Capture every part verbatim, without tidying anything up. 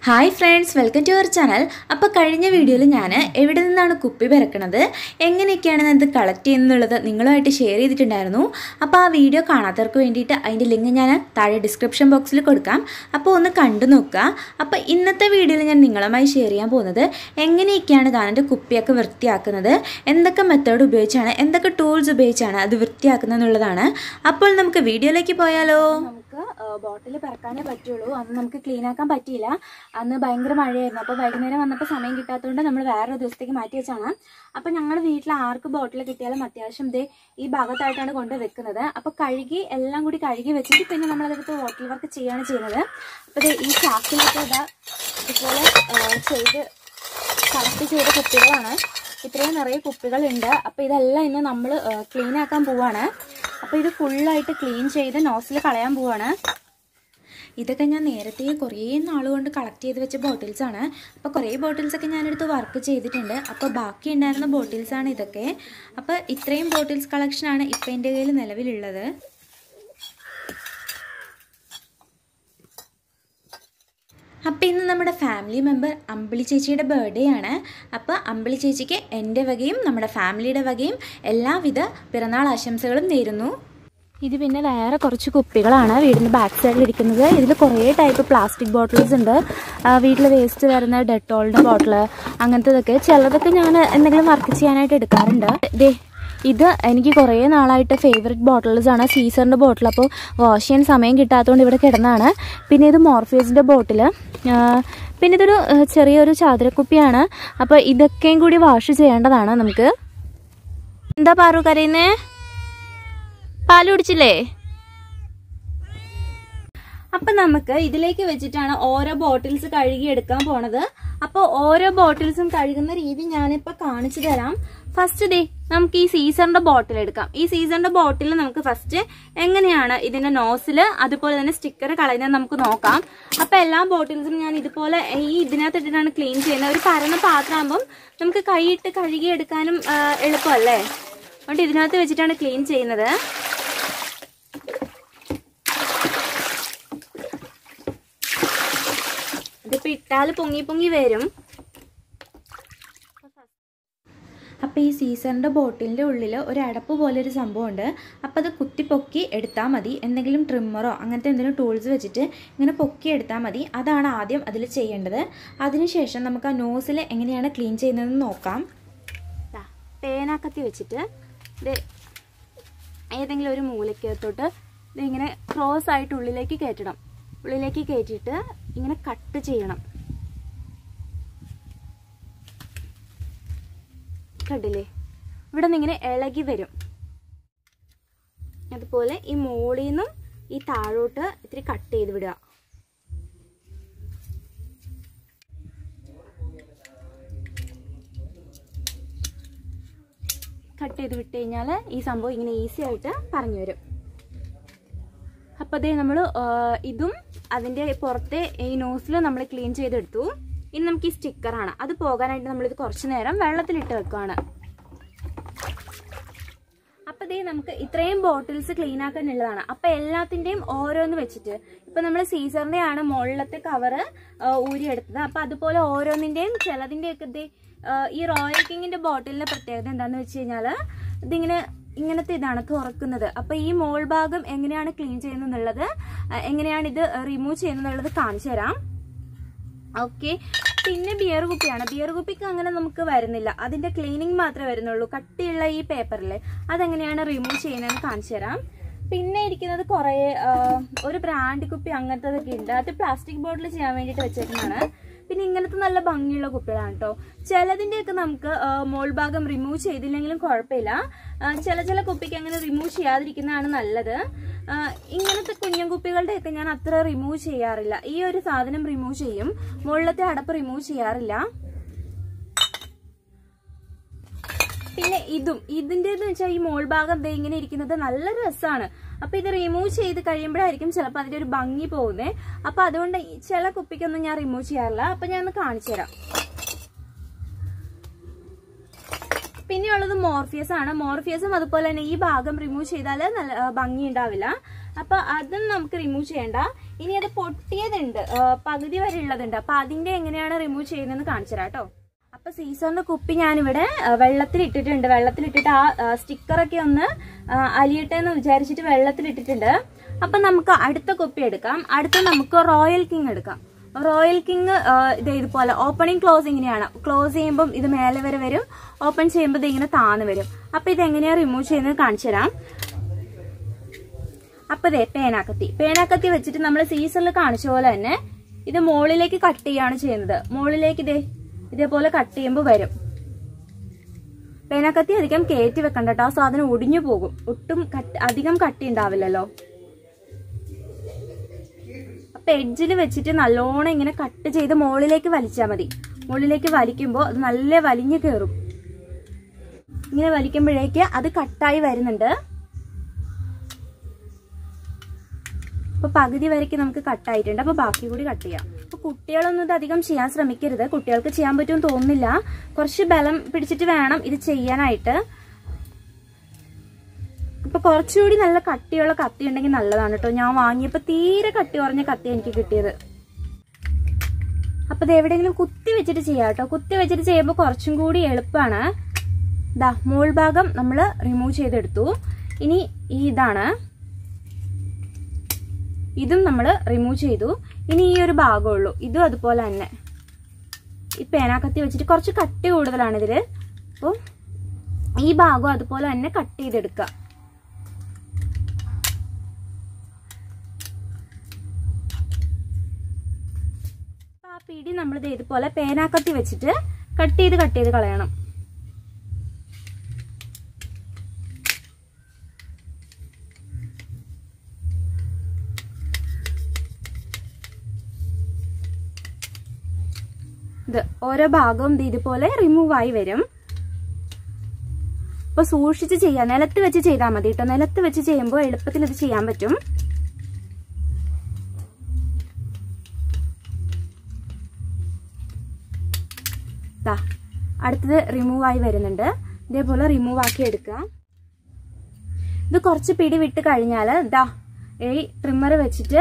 Hi friends, welcome to our channel. അപ്പോൾ കഴിഞ്ഞ വീഡിയോയിൽ ഞാൻ എവിടെ നിന്നാണ് കുപ്പി പെരക്കണത് എങ്ങനെയൊക്കെയാണ് ഞാൻ ഇത് കളക്ട് ചെയ്യുന്നത് നിങ്ങളുമായിട്ട് ഷെയർ ചെയ്തിട്ടുണ്ടായിരുന്നു. അപ്പോൾ ആ വീഡിയോ കാണാത്തവർക്ക് വേണ്ടിയിട്ട് അതിന്റെ ലിങ്ക് ഞാൻ താഴെ ഡിസ്ക്രിപ്ഷൻ ബോക്സിൽ കൊടുക്കാം. അപ്പോൾ ഒന്ന് കണ്ടു നോക്കുക. അപ്പോൾ ഇന്നത്തെ വീഡിയോയിൽ ഞാൻ നിങ്ങളുമായി ഷെയർ ചെയ്യാൻ പോകുന്നത് എങ്ങനെയൊക്കെയാണ് ഗാനന്റെ കുപ്പിയൊക്കെ വൃത്തിയാക്കുന്നത്, എന്തൊക്കെ മെത്തേഡ് ഉപയോഗിച്ചാണ്, എന്തൊക്കെ ടൂൾസ് ഉപയോഗിച്ചാണ് അത് വൃത്തിയാക്കുന്നത് എന്നുള്ളതാണ്. അപ്പോൾ നമുക്ക് വീഡിയോയിലേക്ക് പോയാലോ. ബോട്ടിൽ പെരക്കാനേ പറ്റുള്ളൂ. അന്ന് നമുക്ക് ക്ലീൻ ആക്കാൻ പറ്റിയില്ല. അന്ന് ഭയങ്കര മഴയായിരുന്നു. അപ്പോൾ വൈകുന്നേരം വന്നപ്പോൾ സമയം കിട്ടാത്തതുകൊണ്ട് നമ്മൾ വേറൊരു ദിവസത്തേക്ക് മാറ്റി വെച്ചാണ്. അപ്പോൾ ഞങ്ങൾ വീട്ടിൽ ആർക്ക് ബോട്ടിൽ കിട്ടിയാലും അത്യാവശ്യം ഇതേ ഈ ഭാഗത്തായിട്ടാണ് കൊണ്ട് വെക്കുന്നത്. അപ്പോൾ കഴുകി എല്ലാം കൂടി കഴുകി വെച്ചിട്ട് പിന്നെ നമ്മളതെടുത്ത് ബോട്ടിൽ വർക്ക് ചെയ്യുകയാണ് ചെയ്യുന്നത്. അപ്പോൾ ഈ ചാക്കിലൊക്കെ ഇതാ ഇതുപോലെ ചെയ്ത് കളക്ട് ചെയ്ത കുപ്പികളാണ്. ഇത്രയും നിറയെ കുപ്പികളുണ്ട്. അപ്പോൾ ഇതെല്ലാം ഇന്ന് നമ്മൾ ക്ലീൻ ആക്കാൻ പോവാണ്. അപ്പോൾ ഇത് ഫുള്ളായിട്ട് ക്ലീൻ ചെയ്ത് നോസിൽ കളയാൻ പോവാണ്. ഇതൊക്കെ ഞാൻ നേരത്തെ കുറേ നാളുകൊണ്ട് കളക്ട് ചെയ്ത് വെച്ച ബോട്ടിൽസാണ്. അപ്പോൾ കുറേ ബോട്ടിൽസൊക്കെ ഞാനെടുത്ത് വർക്ക് ചെയ്തിട്ടുണ്ട്. അപ്പോൾ ബാക്കി ഉണ്ടായിരുന്ന ബോട്ടിൽസാണ് ഇതൊക്കെ. അപ്പോൾ ഇത്രയും ബോട്ടിൽസ് കളക്ഷനാണ് ഇപ്പം എൻ്റെ കയ്യിൽ നിലവിലുള്ളത്. അപ്പോൾ ഇന്ന് നമ്മുടെ ഫാമിലി മെമ്പർ അമ്പിളി ചേച്ചിയുടെ ബർത്ത്ഡേ ആണ്. അപ്പോൾ അമ്പിളി ചേച്ചിക്ക് എൻ്റെ വകയും നമ്മുടെ ഫാമിലിയുടെ വകയും എല്ലാവിധ പിറന്നാൾ ആശംസകളും നേരുന്നു. ഇത് പിന്നെ വേറെ കുറച്ച് കുപ്പികളാണ് വീടിൻ്റെ ബാക്ക് സൈഡിൽ ഇരിക്കുന്നത്. ഇതിൽ കുറേ ടൈപ്പ് പ്ലാസ്റ്റിക് ബോട്ടിൽസ് ഉണ്ട്. വീട്ടിൽ വേസ്റ്റ് വരുന്ന ഡെറ്റോളിൻ്റെ ബോട്ടിൽ അങ്ങനത്തതൊക്കെ ചിലതൊക്കെ ഞാൻ എന്തെങ്കിലും വർക്ക് ചെയ്യാനായിട്ട് എടുക്കാറുണ്ട്. ദേ ഇത് എനിക്ക് കുറേ നാളായിട്ട് ഫേവറേറ്റ് ബോട്ടിൽസാണ്, സീസറിൻ്റെ ബോട്ടിൽ. അപ്പോൾ വാഷ് ചെയ്യാൻ സമയം കിട്ടാത്തതുകൊണ്ട് ഇവിടെ കിടന്നതാണ്. പിന്നെ ഇത് മോർഫേസിൻ്റെ ബോട്ടിൽ. പിന്നെ ഇതൊരു ചെറിയൊരു ചാതിരക്കുപ്പിയാണ്. അപ്പോൾ ഇതൊക്കെയും കൂടി വാഷ് ചെയ്യേണ്ടതാണ് നമുക്ക്. എന്താ പാറു കരയുന്നേ? പാല് കുടിച്ചില്ലേ? അപ്പം നമുക്ക് ഇതിലേക്ക് വെച്ചിട്ടാണ് ഓരോ ബോട്ടിൽസ് കഴുകി എടുക്കാൻ പോണത്. അപ്പോൾ ഓരോ ബോട്ടിൽസും കഴുകുന്ന രീതി ഞാനിപ്പോൾ കാണിച്ചു തരാം. ഫസ്റ്റ് ഡേ നമുക്ക് ഈ സീസറിന്റെ ബോട്ടിൽ എടുക്കാം. ഈ സീസറിന്റെ ബോട്ടിൽ നമുക്ക് ഫസ്റ്റ് എങ്ങനെയാണ് ഇതിന്റെ നോസില് അതുപോലെ തന്നെ സ്റ്റിക്കർ കളയുന്നത് നമുക്ക് നോക്കാം. അപ്പൊ എല്ലാ ബോട്ടിൽസും ഞാൻ ഇതുപോലെ ഈ ഇതിനകത്ത് ഇട്ടിട്ടാണ് ക്ലീൻ ചെയ്യുന്നത്. ഒരു പരന്ന പാത്രമാകുമ്പം നമുക്ക് കൈയിട്ട് കഴുകി എടുക്കാനും എളുപ്പമല്ലേ. അതുകൊണ്ട് ഇതിനകത്ത് വെച്ചിട്ടാണ് ക്ലീൻ ചെയ്യുന്നത്. ഇതിപ്പോ ഇട്ടാല് പൊങ്ങി പൊങ്ങി വരും. അപ്പോൾ ഈ സീസറിൻ്റെ ബോട്ടിലിൻ്റെ ഉള്ളിൽ ഒരു അടപ്പ് പോലെ ഒരു സംഭവമുണ്ട്. അപ്പോൾ അത് കുത്തി പൊക്കി എടുത്താൽ മതി. എന്തെങ്കിലും ട്രിമ്മറോ അങ്ങനത്തെ എന്തെങ്കിലും ടൂൾസ് വെച്ചിട്ട് ഇങ്ങനെ പൊക്കി എടുത്താൽ മതി. അതാണ് ആദ്യം അതിൽ ചെയ്യേണ്ടത്. അതിനുശേഷം നമുക്ക് ആ നോസിൽ എങ്ങനെയാണ് ക്ലീൻ ചെയ്യുന്നതെന്ന് നോക്കാം. പേനാക്കത്തി വെച്ചിട്ട് ഇത് ഏതെങ്കിലും ഒരു മൂലക്കകത്തോട്ട് ഇതിങ്ങനെ ക്രോസ് ആയിട്ട് ഉള്ളിലേക്ക് കയറ്റണം. ഉള്ളിലേക്ക് കയറ്റിയിട്ട് ഇങ്ങനെ കട്ട് ചെയ്യണം. കണ്ടില്ലേ, ഇവിടെ നിന്ന് ഇങ്ങനെ ഇളകി വരും. അതുപോലെ ഈ മോളിൽ നിന്നും ഈ താഴോട്ട് ഇത്തിരി കട്ട് ചെയ്ത് വിടുക. കട്ട് ചെയ്ത് വിട്ട് കഴിഞ്ഞാൽ ഈ സംഭവം ഇങ്ങനെ ഈസി ആയിട്ട് പറഞ്ഞു വരും. അപ്പോൾ അതേ നമ്മൾ ഇതും അതിൻ്റെ പുറത്തെ ഈ നോസിൽ നമ്മൾ ക്ലീൻ ചെയ്തെടുത്തു. ഇനി നമുക്ക് ഈ സ്റ്റിക്കറാണ്, അത് പോകാനായിട്ട് നമ്മളിത് കുറച്ച് നേരം വെള്ളത്തിലിട്ട് വെക്കുകയാണ്. അപ്പോൾ ഇതേ നമുക്ക് ഇത്രയും ബോട്ടിൽസ് ക്ലീൻ ആക്കാനുള്ളതാണ്. അപ്പോൾ എല്ലാത്തിൻ്റെയും ഓരോന്ന് വെച്ചിട്ട് ഇപ്പം നമ്മൾ സീസറിൻ്റെ ആണ് മുകളിലത്തെ കവറ് ഊരിയെടുത്തത്. അപ്പോൾ അതുപോലെ ഓരോന്നിൻ്റെയും ചിലതിൻ്റെയൊക്കെ ഇതേ ഈ റോയൽ കിങ്ങിൻ്റെ ബോട്ടിലിൻ്റെ പ്രത്യേകത എന്താണെന്ന് വെച്ച് കഴിഞ്ഞാൽ ഇതിങ്ങനെ ഇങ്ങനത്തെ ഇതാണ് തുറക്കുന്നത്. അപ്പോൾ ഈ മോൾ ഭാഗം എങ്ങനെയാണ് ക്ലീൻ ചെയ്യുന്നത്, എങ്ങനെയാണ് ഇത് റിമൂവ് ചെയ്യുന്നത് കാണിച്ചു തരാം. ഓക്കെ. പിന്നെ ബിയർ കുപ്പിയാണ്. ബിയർ കുപ്പിക്ക് അങ്ങനെ നമുക്ക് വരുന്നില്ല, അതിന്റെ ക്ലീനിങ് മാത്രമേ വരുന്നുള്ളൂ. കട്ടിയുള്ള ഈ പേപ്പറിൽ അതെങ്ങനെയാണ് റിമൂവ് ചെയ്യുന്നതെന്ന് കാണിച്ചു തരാം. പിന്നെ ഇരിക്കുന്നത് കുറേ ഒരു ബ്രാൻഡ് കുപ്പി അങ്ങനത്തതൊക്കെ ഉണ്ട്. അത് പ്ലാസ്റ്റിക് ബോട്ടിൽ ചെയ്യാൻ വേണ്ടിയിട്ട് വെച്ചേക്കുന്നതാണ്. പിന്നെ ഇങ്ങനത്തെ നല്ല ഭംഗിയുള്ള കുപ്പികളാണ് കേട്ടോ. ചിലതിൻ്റെയൊക്കെ നമുക്ക് മോൾ ഭാഗം റിമൂവ് ചെയ്തില്ലെങ്കിലും കുഴപ്പമില്ല. ചില ചില കുപ്പിക്ക് അങ്ങനെ റിമൂവ് ചെയ്യാതിരിക്കുന്നതാണ് നല്ലത്. ഇങ്ങനത്തെ കുഞ്ഞൻ കുപ്പികളുടെയൊക്കെ ഞാൻ അത്ര റിമൂവ് ചെയ്യാറില്ല. ഈ ഒരു സാധനം റിമൂവ് ചെയ്യും, മുകളിലത്തെ അടപ്പ് റിമൂവ് ചെയ്യാറില്ല. പിന്നെ ഇതും ഇതിൻ്റെന്ന് വെച്ചാൽ ഈ മോൾ ഭാഗം ദേ ഇങ്ങനെ ഇരിക്കുന്നത് നല്ല രസമാണ്. അപ്പൊ ഇത് റിമൂവ് ചെയ്ത് കഴിയുമ്പോഴായിരിക്കും ചിലപ്പോൾ അതിന്റെ ഒരു ഭംഗി പോകുന്നത്. അപ്പൊ അതുകൊണ്ട് ചില കുപ്പിക്കൊന്നും ഞാൻ റിമൂവ് ചെയ്യാറില്ല. അപ്പൊ ഞാൻ ഒന്ന് കാണിച്ചു തരാം. പിന്നെയുള്ളത് മോർഫിയസ് ആണ്. മോർഫിയസും അതുപോലെ തന്നെ ഈ ഭാഗം റിമൂവ് ചെയ്താൽ നല്ല ഭംഗി ഉണ്ടാവില്ല. അപ്പോൾ അതും നമുക്ക് റിമൂവ് ചെയ്യണ്ട. ഇനി അത് പൊട്ടിയതുണ്ട്, പകുതി വരെ ഉള്ളതുണ്ട്. അപ്പോൾ അതിൻ്റെ എങ്ങനെയാണ് റിമൂവ് ചെയ്യുന്നതെന്ന് കാണിച്ചു തരാം കേട്ടോ. അപ്പോൾ സീസറിൻ്റെ കുപ്പി ഞാനിവിടെ വെള്ളത്തിലിട്ടിട്ടുണ്ട്. വെള്ളത്തിലിട്ടിട്ട് ആ സ്റ്റിക്കറൊക്കെ ഒന്ന് അലിയട്ടെ എന്ന് വിചാരിച്ചിട്ട് വെള്ളത്തിലിട്ടിട്ടുണ്ട്. അപ്പം നമുക്ക് അടുത്ത കുപ്പി എടുക്കാം. അടുത്ത നമുക്ക് റോയൽ കിങ് എടുക്കാം. റോയൽ കിങ് ഇത് ഇതുപോലെ ഓപ്പണിങ് ക്ലോസ് ഇങ്ങനെയാണ്. ക്ലോസ് ചെയ്യുമ്പം ഇത് മേലെ വരെ വരും, ഓപ്പൺ ചെയ്യുമ്പോൾ ഇത് ഇങ്ങനെ താന്ന് വരും. അപ്പം ഇതെങ്ങനെയാണ് റിമൂവ് ചെയ്യുന്നത് കാണിച്ചു തരാം. അപ്പം ഇതേ പേനാക്കത്തി പേനാക്കത്തി വെച്ചിട്ട് നമ്മൾ സീസറിൽ കാണിച്ച പോലെ തന്നെ ഇത് മുകളിലേക്ക് കട്ട് ചെയ്യാണ് ചെയ്യുന്നത്. മുകളിലേക്ക് ഇതേ ഇതേപോലെ കട്ട് ചെയ്യുമ്പോൾ വരും. പേനാക്കത്തി അധികം കയറ്റി വെക്കണ്ട കേട്ടോ, ആ സാധനം ഒടിഞ്ഞു പോകും. ഒട്ടും കട്ട് അധികം കട്ടി ഉണ്ടാവില്ലല്ലോ. അപ്പൊ എഡ്ജിൽ വെച്ചിട്ട് നല്ലോണം ഇങ്ങനെ കട്ട് ചെയ്ത് മുകളിലേക്ക് വലിച്ചാൽ മതി. മുകളിലേക്ക് വലിക്കുമ്പോൾ അത് നല്ല വലിഞ്ഞു കയറും. ഇങ്ങനെ വലിക്കുമ്പോഴേക്ക് അത് കട്ടായി വരുന്നുണ്ട്. അപ്പൊ പകുതി വരയ്ക്ക് നമുക്ക് കട്ടായിട്ടുണ്ട്. അപ്പൊ ബാക്കി കൂടി കട്ട് ചെയ്യാം. അപ്പൊ കുട്ടികളൊന്നും ഇത് അധികം ചെയ്യാൻ ശ്രമിക്കരുത്. കുട്ടികൾക്ക് ചെയ്യാൻ പറ്റുമെന്ന് തോന്നുന്നില്ല. കുറച്ച് ബലം പിടിച്ചിട്ട് വേണം ഇത് ചെയ്യാനായിട്ട്. ഇപ്പൊ കുറച്ചുകൂടി നല്ല കട്ടിയുള്ള കത്തി ഉണ്ടെങ്കിൽ നല്ലതാണ് കേട്ടോ. ഞാൻ വാങ്ങിയപ്പോ തീരെ കട്ടി കുറഞ്ഞ കത്തി എനിക്ക് കിട്ടിയത്. അപ്പൊ ഇത് എവിടെയെങ്കിലും കുത്തി വെച്ചിട്ട് ചെയ്യാം കേട്ടോ. കുത്തി വെച്ചിട്ട് ചെയ്യുമ്പോൾ കുറച്ചും കൂടി എളുപ്പമാണ്. ഇതാ മോൾ ഭാഗം നമ്മൾ റിമൂവ് ചെയ്തെടുത്തു. ഇനി ഈ ഇതാണ്, ഇതും നമ്മൾ റിമൂവ് ചെയ്തു. ഇനി ഈ ഒരു ഭാഗമുള്ളൂ, ഇതും അതുപോലെ തന്നെ. ഈ പേനാക്കത്തി വെച്ചിട്ട് കുറച്ച് കട്ടി കൂടുതലാണ് ഇതില്. അപ്പോൾ ഈ ഭാഗം അതുപോലെ തന്നെ കട്ട് ചെയ്തെടുക്കുക. ആ പിടി നമ്മളിത് ഇതുപോലെ പേനാക്കത്തി വെച്ചിട്ട് കട്ട് ചെയ്ത് കട്ട് ചെയ്ത് കളയണം. ഇത് ഓരോ ഭാഗവും ഇതുപോലെ റിമൂവ് ആയി വരും. അപ്പൊ സൂക്ഷിച്ച് ചെയ്യാം. നിലത്ത് വെച്ച് ചെയ്താൽ മതി കേട്ടോ. നിലത്ത് വെച്ച് ചെയ്യുമ്പോൾ എളുപ്പത്തിൽ ഇത് ചെയ്യാൻ പറ്റും. അടുത്തത് റിമൂവ് ആയി വരുന്നുണ്ട്. ഇതേപോലെ റിമൂവ് ആക്കി എടുക്കുക. ഇത് കുറച്ച് പിടി വിട്ട് കഴിഞ്ഞാൽ ഇതാ ഈ ട്രിമ്മർ വെച്ചിട്ട്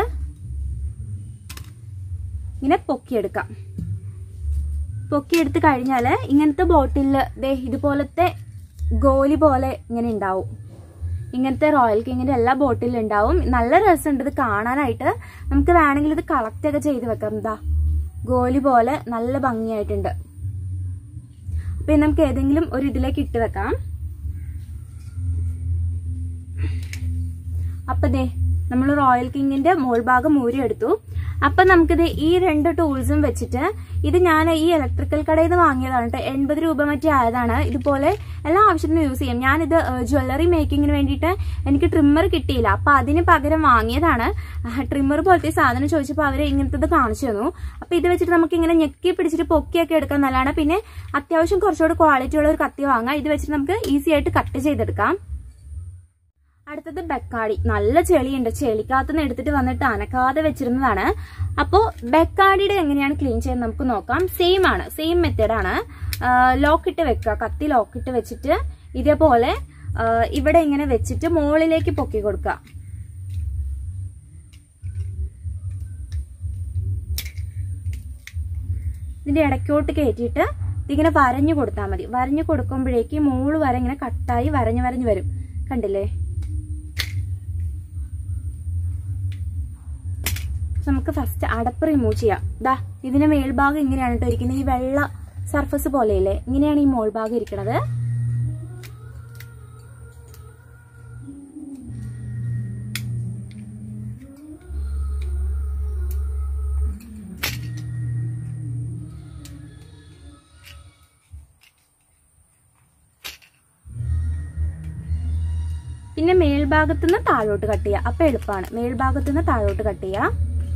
ഇങ്ങനെ പൊക്കിയെടുക്കാം. പൊക്കിയെടുത്ത് കഴിഞ്ഞാൽ ഇങ്ങനത്തെ ബോട്ടിലിൽ ദേ ഇതുപോലത്തെ ഗോലി പോലെ ഇങ്ങനെ ഉണ്ടാവും. ഇങ്ങനത്തെ റോയൽ കിങ്ങിന്റെ എല്ലാ ബോട്ടിലും ഉണ്ടാവും. നല്ല രസമുണ്ട് ഇത് കാണാനായിട്ട്. നമുക്ക് വേണമെങ്കിൽ ഇത് കളക്ട് ഒക്കെ ചെയ്ത് വെക്കാം. എന്താ ഗോലി പോലെ നല്ല ഭംഗിയായിട്ടുണ്ട്. അപ്പൊ നമുക്ക് ഏതെങ്കിലും ഒരു ഇതിലേക്ക് ഇട്ട് വെക്കാം. അപ്പൊ ദേ നമ്മൾ റോയൽ കിങ്ങിന്റെ മോൾ ഭാഗം ഊരിയെടുത്തു. അപ്പൊ നമുക്കിത് ഈ രണ്ട് ടൂൾസും വെച്ചിട്ട്, ഇത് ഞാൻ ഈ ഇലക്ട്രിക്കൽ കടയിൽ നിന്ന് വാങ്ങിയതാണ് കേട്ടോ. എൺപത് രൂപ മറ്റേ ആയതാണ്. ഇതുപോലെ എല്ലാ ആവശ്യത്തിനും യൂസ് ചെയ്യും. ഞാനിത് ജ്വല്ലറി മേക്കിങ്ങിന് വേണ്ടിയിട്ട് എനിക്ക് ട്രിമ്മർ കിട്ടിയില്ല. അപ്പൊ അതിന് പകരം വാങ്ങിയതാണ്. ട്രിമ്മർ പോലത്തെ സാധനം ചോദിച്ചപ്പോൾ അവര് ഇങ്ങനത്തത് കാണിച്ചു തന്നു. അപ്പൊ ഇത് വെച്ചിട്ട് നമുക്ക് ഇങ്ങനെ ഞെക്കി പിടിച്ചിട്ട് പൊക്കിയൊക്കെ എടുക്കാൻ നല്ലതാണ്. പിന്നെ അത്യാവശ്യം കുറച്ചുകൂടി ക്വാളിറ്റി ഉള്ള ഒരു കത്തി വാങ്ങാം. ഇത് വെച്ചിട്ട് നമുക്ക് ഈസി ആയിട്ട് കട്ട് ചെയ്തെടുക്കാം. അടുത്തത് ബെക്കാടി. നല്ല ചെളിയുണ്ട്. ചെളിക്കകത്തുനിന്ന് എടുത്തിട്ട് വന്നിട്ട് അനക്കാതെ വെച്ചിരുന്നതാണ്. അപ്പോൾ ബെക്കാടിയുടെ എങ്ങനെയാണ് ക്ലീൻ ചെയ്യുന്നത് നമുക്ക് നോക്കാം. സെയിം ആണ്, സെയിം മെത്തേഡാണ്. ലോക്കിട്ട് വെക്കുക. കത്തി ലോക്കിട്ട് വെച്ചിട്ട് ഇതേപോലെ ഇവിടെ ഇങ്ങനെ വെച്ചിട്ട് മുകളിലേക്ക് പൊക്കി കൊടുക്കുക. ഇതിന്റെ ഇടയ്ക്കോട്ട് കയറ്റിയിട്ട് ഇതിങ്ങനെ വരഞ്ഞു കൊടുത്താൽ മതി. വരഞ്ഞു കൊടുക്കുമ്പോഴേക്ക് മോള് വരെ ഇങ്ങനെ കട്ടായി വരഞ്ഞു വരഞ്ഞു വരും. കണ്ടില്ലേ? നമുക്ക് ഫസ്റ്റ് അടപ്പ് റിമൂവ് ചെയ്യാം. ദാ ഇതിന്റെ മേൽഭാഗം ഇങ്ങനെയാണ് കേട്ടോ ഇരിക്കുന്നത്. ഈ വെള്ള സർഫസ് പോലെയല്ലേ, ഇങ്ങനെയാണ് ഈ മോൾഭാഗം ഇരിക്കുന്നത്. പിന്നെ മേൽഭാഗത്തുനിന്ന് താഴോട്ട് കട്ട് ചെയ്യുക. അപ്പൊ എളുപ്പമാണ്. മേൽഭാഗത്തുനിന്ന് താഴോട്ട് കട്ട് ചെയ്യുക.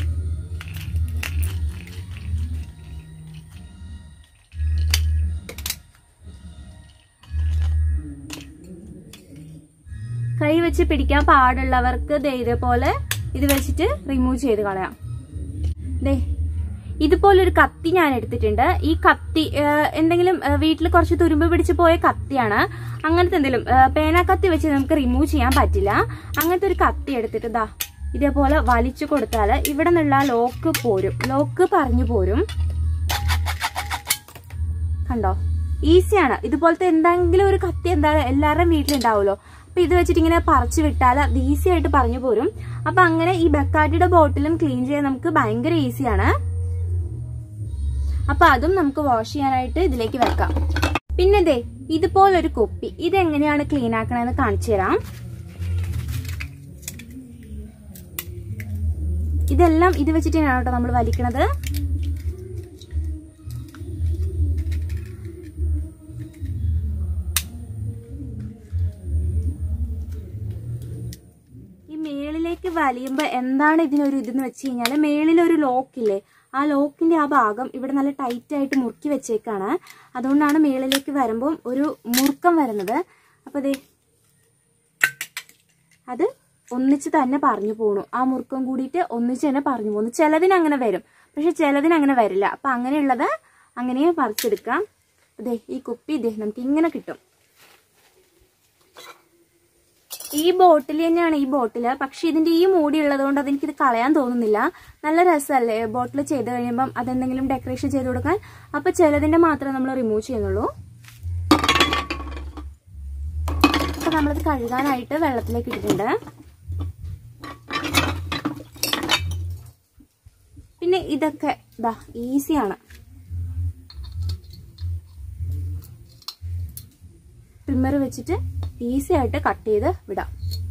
കൈ വെച്ച് പിടിക്കാൻ പാടുള്ളവർക്ക് ദേ ഇതേപോലെ ഇത് വെച്ചിട്ട് റിമൂവ് ചെയ്ത് കളയാം. ദേ ഇതുപോലൊരു കത്തി ഞാൻ എടുത്തിട്ടുണ്ട്. ഈ കത്തി എന്തെങ്കിലും വീട്ടിൽ കുറച്ച് തുരുമ്പ് പിടിച്ച് പോയ കത്തിയാണ്. അങ്ങനത്തെ എന്തെങ്കിലും പേന കത്തി വെച്ച് നമുക്ക് റിമൂവ് ചെയ്യാൻ പറ്റില്ല. അങ്ങനത്തെ ഒരു കത്തി എടുത്തിട്ട് ദാ ഇതേപോലെ വലിച്ചു കൊടുത്താൽ ഇവിടെ നിന്നുള്ള ലോക്ക് പോരും, ലോക്ക് പറഞ്ഞു പോരും. കണ്ടോ, ഈസിയാണ്. ഇതുപോലത്തെ എന്തെങ്കിലും ഒരു കത്തി എന്തായാലും എല്ലാവരുടെയും വീട്ടിലുണ്ടാവുമല്ലോ. അപ്പൊ ഇത് വെച്ചിട്ട് ഇങ്ങനെ പറിച്ചു വിട്ടാൽ അത് ഈസി ആയിട്ട് പറഞ്ഞു പോരും. അപ്പൊ അങ്ങനെ ഈ ബക്കാറ്റിയുടെ ബോട്ടിലും ക്ലീൻ ചെയ്യാൻ നമുക്ക് ഭയങ്കര ഈസിയാണ്. അപ്പൊ അതും നമുക്ക് വാഷ് ചെയ്യാനായിട്ട് ഇതിലേക്ക് വെക്കാം. പിന്നെ ദേ ഇതുപോലൊരു കുപ്പി, ഇതെങ്ങനെയാണ് ക്ലീൻ ആക്കണമെന്ന് കാണിച്ചു തരാം. ഇതെല്ലാം ഇത് വെച്ചിട്ടാണ് കേട്ടോ നമ്മൾ വലിക്കണത്. ഈ മേളിലേക്ക് വലിയുമ്പോ എന്താണ് ഇതിനൊരു ഇതെന്ന് വെച്ച് കഴിഞ്ഞാല്, മേളിലൊരു ലോക്കില്ലേ, ആ ലോക്കിന്റെ ആ ഭാഗം ഇവിടെ നല്ല ടൈറ്റ് ആയിട്ട് മുറുക്കി വെച്ചേക്കാണ്. അതുകൊണ്ടാണ് മേളിലേക്ക് വരുമ്പോൾ ഒരു മുറുക്കം വരുന്നത്. അപ്പൊ ദേ അത് ഒന്നിച്ച് തന്നെ പറഞ്ഞു പോണു. ആ മുറുക്കം കൂടിയിട്ട് ഒന്നിച്ച് തന്നെ പറഞ്ഞു പോകുന്നു. ചിലതിന് അങ്ങനെ വരും, പക്ഷെ ചിലതിന് അങ്ങനെ വരില്ല. അപ്പൊ അങ്ങനെയുള്ളത് അങ്ങനെ പറിച്ചെടുക്കാം. അതെ, ഈ കുപ്പി ഇതേ നമുക്ക് ഇങ്ങനെ കിട്ടും. ഈ ബോട്ടിൽ തന്നെയാണ് ഈ ബോട്ടില്. പക്ഷെ ഇതിന്റെ ഈ മൂടി ഉള്ളത് കൊണ്ട് അതെനിക്കിത് കളയാൻ തോന്നുന്നില്ല. നല്ല രസമല്ലേ ബോട്ടിൽ ചെയ്ത് കഴിയുമ്പം അതെന്തെങ്കിലും ഡെക്കറേഷൻ ചെയ്ത് കൊടുക്കാൻ. അപ്പൊ ചിലതിന്റെ മാത്രമേ നമ്മൾ റിമൂവ് ചെയ്യുന്നുള്ളൂ. അപ്പൊ നമ്മളത് കഴുകാനായിട്ട് വെള്ളത്തിലേക്ക് ഇട്ടിട്ടുണ്ട്. പിന്നെ ഇതൊക്കെ ഇതാ ഈസിയാണ്. ട്രിമ്മർ വെച്ചിട്ട് ഈസി ആയിട്ട് കട്ട് ചെയ്ത് വിടാം.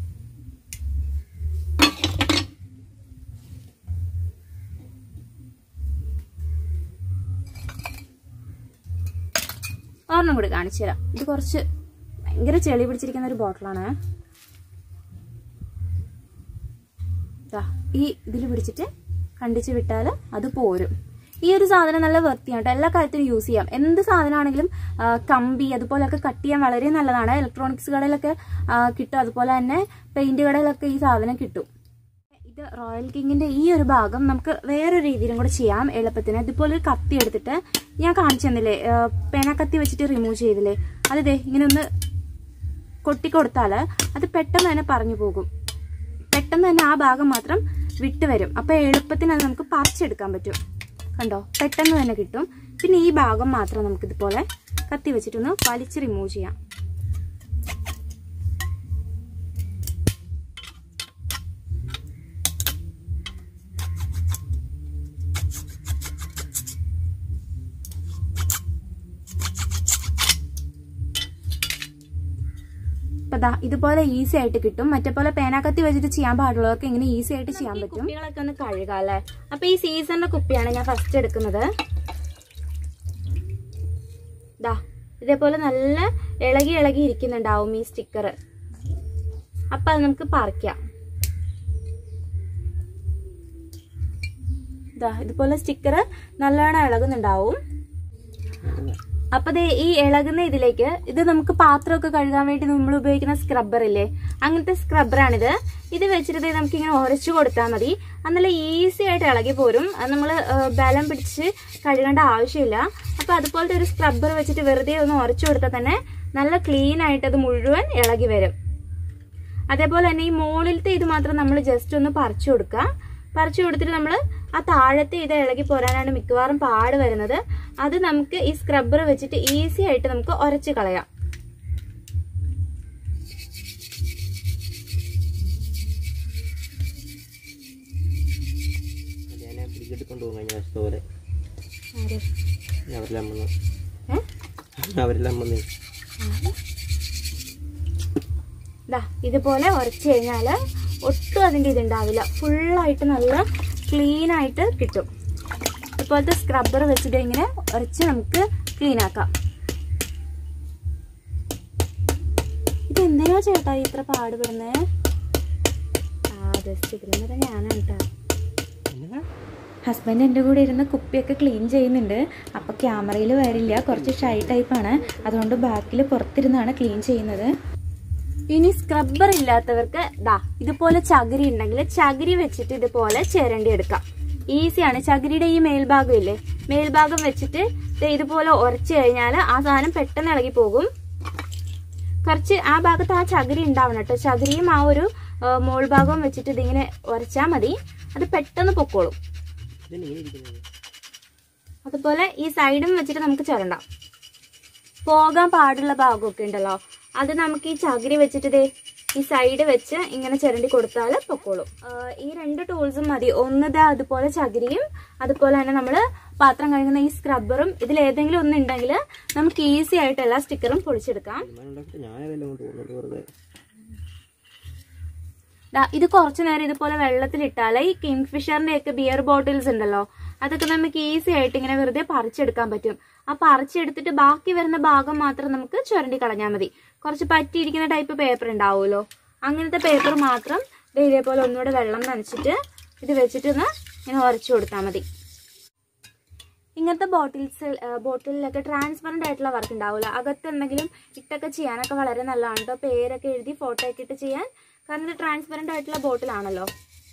ഒരെണ്ണം കൂടി കാണിച്ചു തരാം. ഇത് കുറച്ച് ഭയങ്കര ചെളി പിടിച്ചിരിക്കുന്ന ഒരു ബോട്ടിലാണ്. ഈ ഇതിൽ പിടിച്ചിട്ട് കണ്ടിച്ച് വിട്ടാൽ അത് പോരും. ഈ ഒരു സാധനം നല്ല വൃത്തിയാണ്. എല്ലാ കാര്യത്തിനും യൂസ് ചെയ്യാം. എന്ത് സാധനമാണെങ്കിലും കമ്പി അതുപോലെയൊക്കെ കട്ട് ചെയ്യാൻ വളരെ നല്ലതാണ്. ഇലക്ട്രോണിക്സ് കടയിലൊക്കെ കിട്ടും. അതുപോലെ തന്നെ പെയിന്റ് കടയിലൊക്കെ ഈ സാധനം കിട്ടും. ഇത് റോയൽ കിങ്ങിന്റെ ഈ ഒരു ഭാഗം നമുക്ക് വേറൊരു രീതിയിലും കൂടെ ചെയ്യാം എളുപ്പത്തിന്. ഇതുപോലെ ഒരു കത്തി എടുത്തിട്ട് ഞാൻ കാണിച്ചു തന്നില്ലേ, പേന കത്തി വെച്ചിട്ട് റിമൂവ് ചെയ്തില്ലേ, അതെ ഇങ്ങനെ ഒന്ന് കൊട്ടിക്കൊടുത്താൽ അത് പെട്ടെന്ന് തന്നെ പറഞ്ഞു പോകും. പെട്ടെന്ന് തന്നെ ആ ഭാഗം മാത്രം വിട്ട് വരും. അപ്പൊ എളുപ്പത്തിന് അത് നമുക്ക് പറിച്ചെടുക്കാൻ പറ്റും. കണ്ടോ, പെട്ടെന്ന് തന്നെ കിട്ടും. പിന്നെ ഈ ഭാഗം മാത്രം നമുക്ക് ഇതുപോലെ കത്തി വെച്ചിട്ടൊന്ന് വലിച്ച് റിമൂവ് ചെയ്യാം. ഇതുപോലെ ഈസി ആയിട്ട് കിട്ടും. മറ്റേ പോലെ പേനാക്കത്തി വെച്ചിട്ട് ചെയ്യാൻ പാടുള്ളവർക്ക് ഇങ്ങനെ ഈസി ആയിട്ട് ചെയ്യാൻ പറ്റും. കുപ്പികളൊക്കെ ഒന്ന് കഴുകാം അല്ലെ. അപ്പൊ ഈ സീസണിന്റെ കുപ്പിയാണ് ഞാൻ ഫസ്റ്റ് എടുക്കുന്നത്. ദാ ഇതേപോലെ നല്ല ഇളകി ഇളകി ഇരിക്കുന്നുണ്ടാവും ഈ സ്റ്റിക്കർ. അപ്പൊ അത് നമുക്ക് പറിക്കാം. ദാ ഇതുപോലെ സ്റ്റിക്കർ നല്ലോണം ഇളകുന്നുണ്ടാവും. അപ്പൊ ഈ ഇളകുന്ന ഇതിലേക്ക് ഇത് നമുക്ക് പാത്രമൊക്കെ കഴുകാൻ വേണ്ടി നമ്മൾ ഉപയോഗിക്കുന്ന സ്ക്രബ്ബർ ഇല്ലേ, അങ്ങനത്തെ സ്ക്രബ്ബറാണിത്. ഇത് വെച്ചിട്ട് നമുക്ക് ഇങ്ങനെ ഉരച്ചു കൊടുത്താൽ മതി. നല്ല ഈസി ആയിട്ട് ഇളകി പോരും. നമ്മൾ ബലം പിടിച്ച് കഴുകേണ്ട ആവശ്യമില്ല. അപ്പൊ അതുപോലത്തെ ഒരു സ്ക്രബ്ബർ വെച്ചിട്ട് വെറുതെ ഒന്ന് ഉരച്ചു കൊടുത്താൽ തന്നെ നല്ല ക്ലീൻ ആയിട്ട് അത് മുഴുവൻ ഇളകി വരും. അതേപോലെ തന്നെ ഈ മുകളിലത്തെ ഇത് മാത്രം നമ്മൾ ജസ്റ്റ് ഒന്ന് പറിച്ചു കൊടുക്കുക. പറിച്ചു കൊടുത്തിട്ട് നമ്മൾ ആ താഴത്തെ ഇത് ഇളകി പോരാനാണ് മിക്കവാറും പാട് വരുന്നത്. അത് നമുക്ക് ഈ സ്ക്രബ്ബർ വെച്ചിട്ട് ഈസി ആയിട്ട് നമുക്ക് ഉരച്ച് കളയാം. ഇതുപോലെ ഉരച്ചു കഴിഞ്ഞാല് ഒട്ടും അതിന്റെ ഇതുണ്ടാവില്ല. ഫുള്ളായിട്ട് നല്ല ക്ലീൻ ആയിട്ട് കിട്ടും. ഇതുപോലത്തെ സ്ക്രബ്ബർ വെച്ചിട്ട് ഇങ്ങനെ ഉരച്ച് നമുക്ക് ക്ലീൻ ആക്കാം. ഇത് എന്തിനാ ചേട്ടാ ഇത്ര പാടുപെടുന്നത്? ആ ജസ്റ്റ് ഇതിലൊന്നും ഞാനാണ് കേട്ടോ. ഹസ്ബൻഡ് എൻ്റെ കൂടെ ഇരുന്ന് കുപ്പിയൊക്കെ ക്ലീൻ ചെയ്യുന്നുണ്ട്. അപ്പോൾ ക്യാമറയിൽ വരില്ല, കുറച്ച് ഷൈ ടൈപ്പാണ്. അതുകൊണ്ട് ബാക്കിൽ പുറത്തിരുന്നാണ് ക്ലീൻ ചെയ്യുന്നത്. ഇനി സ്ക്രബ്ബർ ഇല്ലാത്തവർക്ക് ദാ ഇതുപോലെ ചകിരി ഉണ്ടെങ്കിൽ ചകിരി വെച്ചിട്ട് ഇതുപോലെ ചിരണ്ടി എടുക്കാം. ഈസിയാണ്. ചകിരിയുടെ ഈ മേൽഭാഗം ഇല്ലേ, മേൽഭാഗം വെച്ചിട്ട് ഇതുപോലെ ഉരച്ചു കഴിഞ്ഞാൽ ആ സാധനം പെട്ടെന്ന് ഇളകി പോകും. കുറച്ച് ആ ഭാഗത്ത് ആ ചകിരി ഉണ്ടാവണം കേട്ടോ. ചകിരിയും ആ ഒരു മോൾ ഭാഗവും വെച്ചിട്ട് ഇതിങ്ങനെ ഉരച്ചാൽ മതി, അത് പെട്ടെന്ന് പൊക്കോളും. അതുപോലെ ഈ സൈഡും വെച്ചിട്ട് നമുക്ക് ചുരണ്ടാം. പോകാൻ പാടുള്ള ഭാഗമൊക്കെ ഉണ്ടല്ലോ, അത് നമുക്ക് ഈ ചകിരി വെച്ചിട്ട് ഇതേ ഈ സൈഡ് വെച്ച് ഇങ്ങനെ ചിരണ്ടി കൊടുത്താൽ പൊക്കോളും. ഈ രണ്ട് ടൂൾസും മതി. ഒന്നത് അതുപോലെ ചകിരിയും അതുപോലെ തന്നെ നമ്മൾ പാത്രം കഴുകുന്ന ഈ സ്ക്രബ്ബറും, ഇതിൽ ഏതെങ്കിലും ഒന്നുണ്ടെങ്കിൽ നമുക്ക് ഈസി ആയിട്ട് എല്ലാ സ്റ്റിക്കറും പൊളിച്ചെടുക്കാം. ഇത് കുറച്ചു നേരം ഇതുപോലെ വെള്ളത്തിലിട്ടാൽ ഈ കിങ് ഫിഷറിന്റെ ഒക്കെ ബിയർ ബോട്ടിൽസ് ഉണ്ടല്ലോ, അതൊക്കെ നമുക്ക് ഈസി ആയിട്ട് ഇങ്ങനെ വെറുതെ പറിച്ചെടുക്കാൻ പറ്റും. ആ പറിച്ചെടുത്തിട്ട് ബാക്കി വരുന്ന ഭാഗം മാത്രം നമുക്ക് ചുരണ്ടി കളഞ്ഞാൽ മതി. കുറച്ച് പറ്റിയിരിക്കുന്ന ടൈപ്പ് പേപ്പർ ഉണ്ടാവുമല്ലോ, അങ്ങനത്തെ പേപ്പർ മാത്രം ഇതേപോലെ ഒന്നുകൂടെ വെള്ളം നനച്ചിട്ട് ഇത് വെച്ചിട്ട് ഒന്ന് ഇങ്ങനെ ഉരച്ചു കൊടുത്താൽ മതി. ഇങ്ങനത്തെ ബോട്ടിൽസ് ബോട്ടിലൊക്കെ ട്രാൻസ്പെറന്റ് ആയിട്ടുള്ള വർക്ക് ഉണ്ടാവില്ല, അകത്ത് എന്തെങ്കിലും ഇട്ടൊക്കെ ചെയ്യാനൊക്കെ വളരെ നല്ലതാണ് കേട്ടോ. പേരൊക്കെ എഴുതി ഫോട്ടോ ഒക്കെ ഇട്ട് ചെയ്യാൻ, കാരണം ഇത് ട്രാൻസ്പെറന്റ് ആയിട്ടുള്ള ബോട്ടിലാണല്ലോ.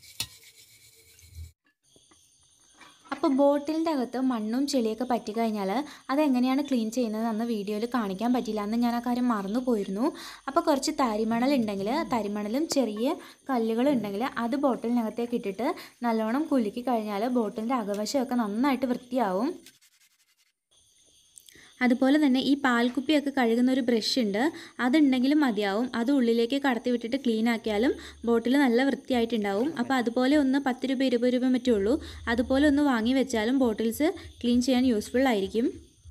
അപ്പോൾ ബോട്ടിലിൻ്റെ അകത്ത് മണ്ണും ചെളിയൊക്കെ പറ്റി കഴിഞ്ഞാൽ അതെങ്ങനെയാണ് ക്ലീൻ ചെയ്യുന്നത് അന്ന് വീഡിയോയിൽ കാണിക്കാൻ പറ്റില്ല, അന്ന് ഞാൻ ആ കാര്യം മറന്നു പോയിരുന്നു. അപ്പോൾ കുറച്ച് തരിമണൽ ഉണ്ടെങ്കിൽ, തരിമണലും ചെറിയ കല്ലുകളും ഉണ്ടെങ്കിൽ അത് ബോട്ടിലിനകത്തേക്ക് ഇട്ടിട്ട് നല്ലോണം കുലുക്കി കഴിഞ്ഞാൽ ബോട്ടിലിൻ്റെ അകവശമൊക്കെ നന്നായിട്ട് വൃത്തിയാവും. അതുപോലെ തന്നെ ഈ പാൽക്കുപ്പിയൊക്കെ കഴുകുന്ന ഒരു ബ്രഷ് ഉണ്ട്, അതുണ്ടെങ്കിലും മതിയാവും. അത് ഉള്ളിലേക്ക് കടത്തി വിട്ടിട്ട് ക്ലീൻ ആക്കിയാലും ബോട്ടിൽ നല്ല വൃത്തിയായിട്ടുണ്ടാവും. അപ്പോൾ അതുപോലെ ഒന്ന് പത്ത് രൂപ ഇരുപത് രൂപ മറ്റേ ഉള്ളൂ, അതുപോലെ ഒന്ന് വാങ്ങി വെച്ചാലും ബോട്ടിൽസ് ക്ലീൻ ചെയ്യാൻ യൂസ്ഫുൾ ആയിരിക്കും.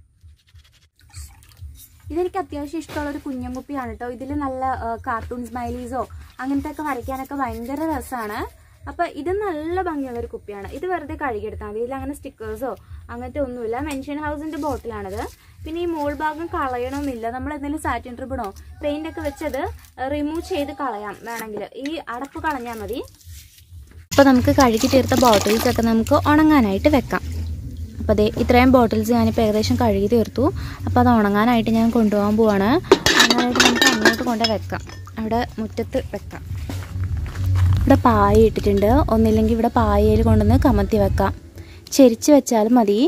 ഇതെനിക്ക് അത്യാവശ്യം ഇഷ്ടമുള്ളൊരു കുഞ്ഞൻ കുപ്പിയാണ് കേട്ടോ. ഇതിൽ നല്ല കാർട്ടൂൺ സ്മൈലീസോ അങ്ങനത്തെ ഒക്കെ വരയ്ക്കാനൊക്കെ ഭയങ്കര രസമാണ്. അപ്പോൾ ഇത് നല്ല ഭംഗിയുള്ളൊരു കുപ്പിയാണ്. ഇത് വെറുതെ കഴുകിയെടുത്താൽ മതി, ഇതിൽ അങ്ങനെ സ്റ്റിക്കേഴ്സോ അങ്ങനത്തെ ഒന്നുമില്ല. മെൻഷൻ ഹൗസിൻ്റെ ബോട്ടിലാണിത്. പിന്നെ ഈ മോൾ ഭാഗം കളയണമെന്നില്ല, നമ്മൾ എന്തെങ്കിലും സാറ്റിൻ റിബണോ പെയിന്റ് ഒക്കെ വെച്ചത് റിമൂവ് ചെയ്ത് കളയാം വേണമെങ്കിൽ. ഈ അടപ്പ് കളഞ്ഞാൽ മതി. അപ്പോൾ നമുക്ക് കഴുകി തീർത്ത ബോട്ടിൽസൊക്കെ നമുക്ക് ഉണങ്ങാനായിട്ട് വെക്കാം. അപ്പോൾ അതെ ഇത്രയും ബോട്ടിൽസ് ഞാനിപ്പോൾ ഏകദേശം കഴുകി തീർത്തു. അപ്പോൾ അത് ഉണങ്ങാനായിട്ട് ഞാൻ കൊണ്ടുപോകാൻ പോവാണ്. ഉണങ്ങാനായിട്ട് നമുക്ക് അങ്ങോട്ട് കൊണ്ട് വെക്കാം, അവിടെ മുറ്റത്ത് വെക്കാം. ഇവിടെ പായ ഇട്ടിട്ടുണ്ട്, ഒന്നില്ലെങ്കിൽ ഇവിടെ പായയിൽ കൊണ്ടുവന്ന് കമത്തി വെക്കാം. ചെരിച്ച് വെച്ചാലും മതി.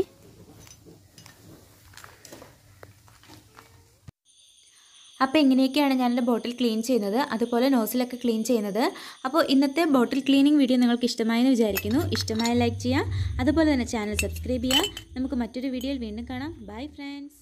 അപ്പോൾ ഇങ്ങനെയൊക്കെയാണ് ഞാനെൻ്റെ ബോട്ടിൽ ക്ലീൻ ചെയ്യുന്നത്, അതുപോലെ നോസിലൊക്കെ ക്ലീൻ ചെയ്യുന്നത്. അപ്പോൾ ഇന്നത്തെ ബോട്ടിൽ ക്ലീനിങ് വീഡിയോ നിങ്ങൾക്ക് ഇഷ്ടമായെന്ന് വിചാരിക്കുന്നു. ഇഷ്ടമായ ലൈക്ക് ചെയ്യുക, അതുപോലെ തന്നെ ചാനൽ സബ്സ്ക്രൈബ് ചെയ്യുക. നമുക്ക് മറ്റൊരു വീഡിയോയിൽ വീണ്ടും കാണാം. Bye friends.